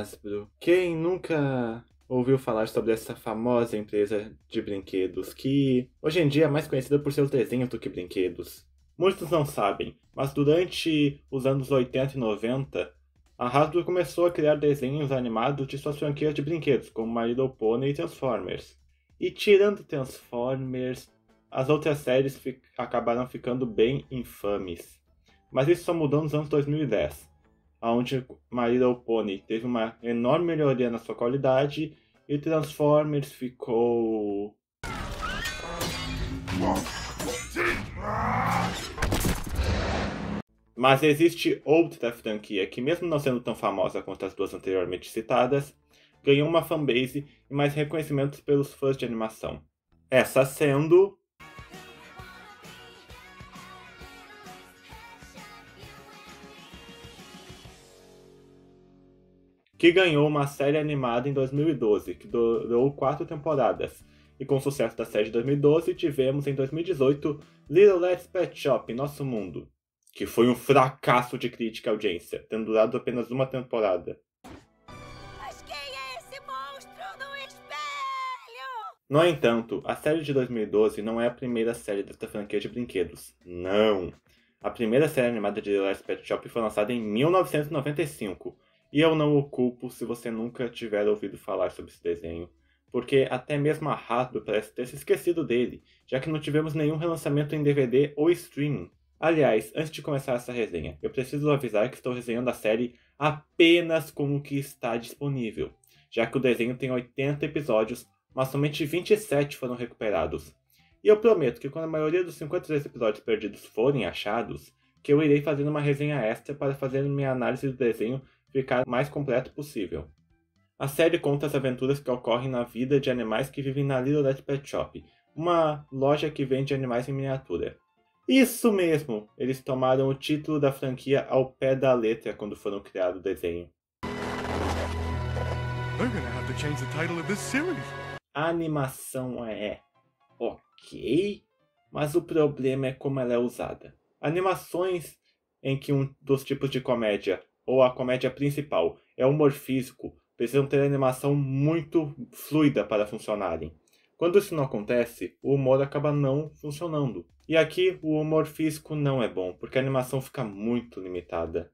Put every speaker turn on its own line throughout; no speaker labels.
Hasbro. Quem nunca ouviu falar sobre essa famosa empresa de brinquedos que hoje em dia é mais conhecida por seus desenhos do que brinquedos? Muitos não sabem, mas durante os anos 80 e 90, a Hasbro começou a criar desenhos animados de suas franquias de brinquedos, como My Little Pony e Transformers. E tirando Transformers, as outras séries acabaram ficando bem infames. Mas isso só mudou nos anos 2010, onde My Little Pony teve uma enorme melhoria na sua qualidade e Transformers ficou... Mas existe outra franquia que, mesmo não sendo tão famosa quanto as duas anteriormente citadas, ganhou uma fanbase e mais reconhecimentos pelos fãs de animação. Essa sendo... que ganhou uma série animada em 2012, que durou 4 temporadas. E com o sucesso da série de 2012, tivemos em 2018 Little Let's Pet Shop, Nosso Mundo, que foi um fracasso de crítica e audiência, tendo durado apenas uma temporada.
Mas quem é esse monstro do espelho?
No entanto, a série de 2012 não é a primeira série desta franquia de brinquedos. Não! A primeira série animada de Little Let's Pet Shop foi lançada em 1995, e eu não o culpo se você nunca tiver ouvido falar sobre esse desenho, porque até mesmo a Hasbro parece ter se esquecido dele, já que não tivemos nenhum relançamento em DVD ou streaming. Aliás, antes de começar essa resenha, eu preciso avisar que estou resenhando a série apenas com o que está disponível, já que o desenho tem 80 episódios, mas somente 27 foram recuperados. E eu prometo que quando a maioria dos 53 episódios perdidos forem achados, que eu irei fazer uma resenha extra para fazer minha análise do desenho ficar o mais completo possível. A série conta as aventuras que ocorrem na vida de animais que vivem na Little Let's Pet Shop, uma loja que vende animais em miniatura. Isso mesmo! Eles tomaram o título da franquia ao pé da letra quando foram criar o desenho. A animação é ok, mas o problema é como ela é usada. Animações em que um dos tipos de comédia, ou a comédia principal, é humor físico, precisam ter animação muito fluida para funcionarem. Quando isso não acontece, o humor acaba não funcionando. E aqui o humor físico não é bom, porque a animação fica muito limitada.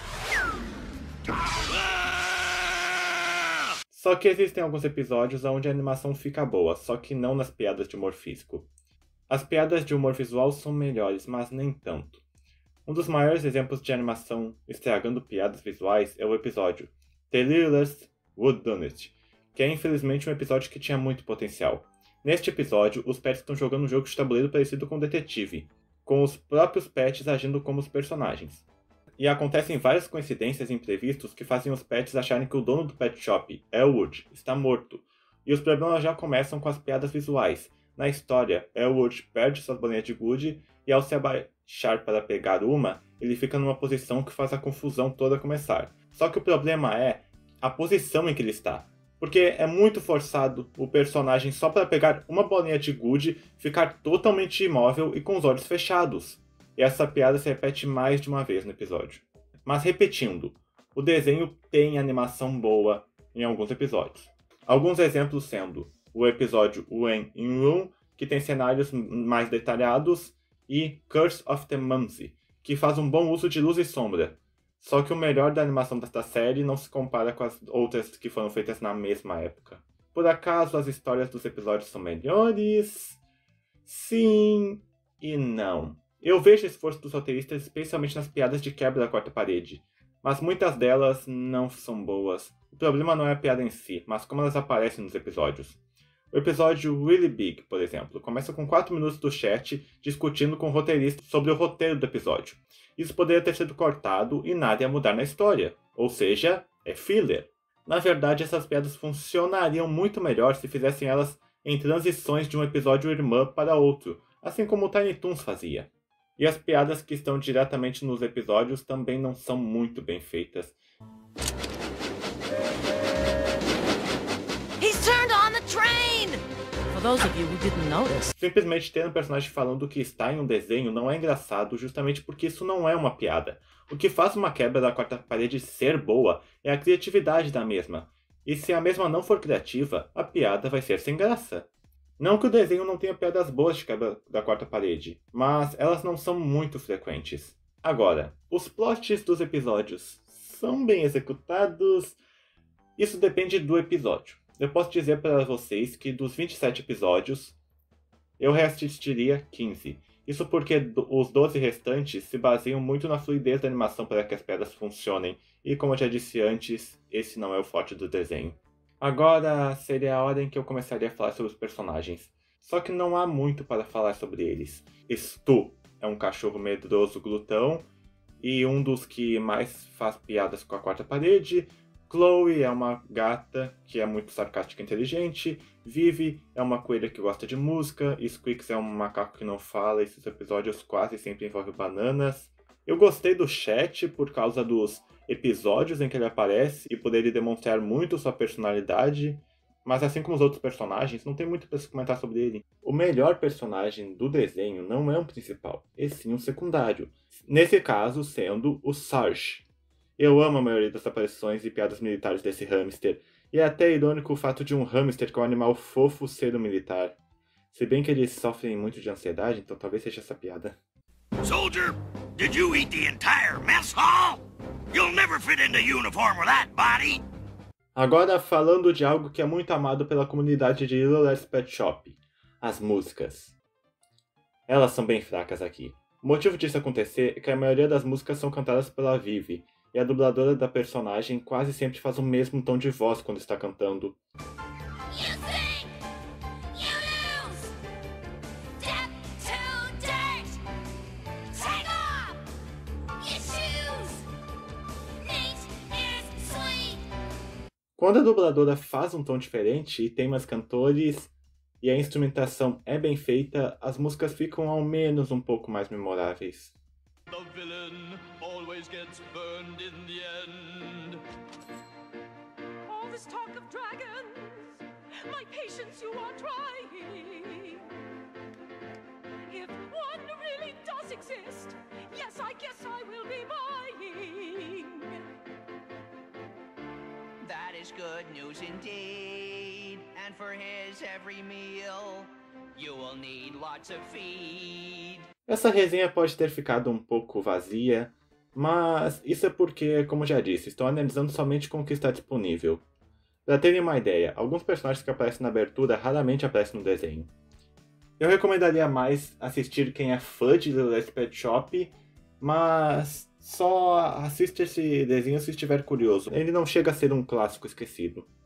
Só que existem alguns episódios onde a animação fica boa, só que não nas piadas de humor físico. As piadas de humor visual são melhores, mas nem tanto. Um dos maiores exemplos de animação estragando piadas visuais é o episódio The Littlest Wood Donut, que é infelizmente um episódio que tinha muito potencial. Neste episódio, os pets estão jogando um jogo de tabuleiro parecido com Detetive, com os próprios pets agindo como os personagens. E acontecem várias coincidências e imprevistos que fazem os pets acharem que o dono do pet shop, Elwood, está morto. E os problemas já começam com as piadas visuais. Na história, Elwood perde suas bolinhas de gude e ao se abaixar para pegar uma, ele fica numa posição que faz a confusão toda começar. Só que o problema é a posição em que ele está. Porque é muito forçado o personagem só para pegar uma bolinha de gude ficar totalmente imóvel e com os olhos fechados. E essa piada se repete mais de uma vez no episódio. Mas repetindo, o desenho tem animação boa em alguns episódios. Alguns exemplos sendo o episódio When in Room, que tem cenários mais detalhados, e Curse of the Mumsy, que faz um bom uso de luz e sombra. Só que o melhor da animação desta série não se compara com as outras que foram feitas na mesma época. Por acaso as histórias dos episódios são melhores? Sim e não. Eu vejo o esforço dos roteiristas especialmente nas piadas de quebra da quarta parede, mas muitas delas não são boas. O problema não é a piada em si, mas como elas aparecem nos episódios. O episódio Really Big, por exemplo, começa com 4 minutos do chat discutindo com o roteirista sobre o roteiro do episódio. Isso poderia ter sido cortado e nada ia mudar na história, ou seja, é filler. Na verdade, essas piadas funcionariam muito melhor se fizessem elas em transições de um episódio irmã para outro, assim como o Tiny Toons fazia. E as piadas que estão diretamente nos episódios também não são muito bem feitas. Simplesmente ter um personagem falando que está em um desenho não é engraçado justamente porque isso não é uma piada. O que faz uma quebra da quarta parede ser boa é a criatividade da mesma. E se a mesma não for criativa, a piada vai ser sem graça. Não que o desenho não tenha piadas boas de quebra da quarta parede, mas elas não são muito frequentes. Agora, os plots dos episódios são bem executados? Isso depende do episódio. Eu posso dizer para vocês que dos 27 episódios, eu reassistiria 15. Isso porque os 12 restantes se baseiam muito na fluidez da animação para que as piadas funcionem, e como eu já disse antes, esse não é o forte do desenho. Agora seria a hora em que eu começaria a falar sobre os personagens. Só que não há muito para falar sobre eles. Stu é um cachorro medroso glutão e um dos que mais faz piadas com a quarta parede. Chloe é uma gata que é muito sarcástica e inteligente. Vivi é uma coelha que gosta de música. Squeaks é um macaco que não fala e seus episódios quase sempre envolvem bananas. Eu gostei do Chat por causa dos episódios em que ele aparece e por ele demonstrar muito sua personalidade, mas assim como os outros personagens, não tem muito para se comentar sobre ele. O melhor personagem do desenho não é um principal, e sim um secundário, nesse caso sendo o Sarge. Eu amo a maioria das aparições e piadas militares desse hamster, e é até irônico o fato de um hamster, que é um animal fofo, ser um militar. Se bem que eles sofrem muito de ansiedade, então talvez seja essa piada.
Soldier, did you eat the entire mess hall? You'll never fit into uniform with that body!
Agora falando de algo que é muito amado pela comunidade de Little's Pet Shop, as músicas. Elas são bem fracas aqui. O motivo disso acontecer é que a maioria das músicas são cantadas pela Vivi, e a dubladora da personagem quase sempre faz o mesmo tom de voz quando está cantando. Quando a dubladora faz um tom diferente e tem mais cantores e a instrumentação é bem feita, as músicas ficam ao menos um pouco mais memoráveis.
The villain always gets burned in the end.
All this talk of dragons, my patience you are trying. If one really does exist, yes, I guess I will be buying.
That is good news indeed. And for his every meal, you will need lots of feed.
Essa resenha pode ter ficado um pouco vazia, mas isso é porque, como já disse, estou analisando somente com o que está disponível. Para terem uma ideia, alguns personagens que aparecem na abertura raramente aparecem no desenho. Eu recomendaria mais assistir quem é fã de Little's Pet Shop, mas só assiste esse desenho se estiver curioso. Ele não chega a ser um clássico esquecido.